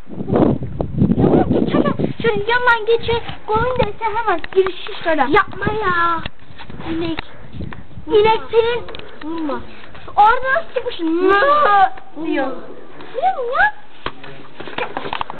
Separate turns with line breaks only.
Tamam geç hemen. Şöyle yandan geçe. Koyun dese hemen girişi şöyle.
Yapma ya.
İnek. İnek senin.
Vurma.
Orada nasıl çıkmış? Diyor. Diyorum ya.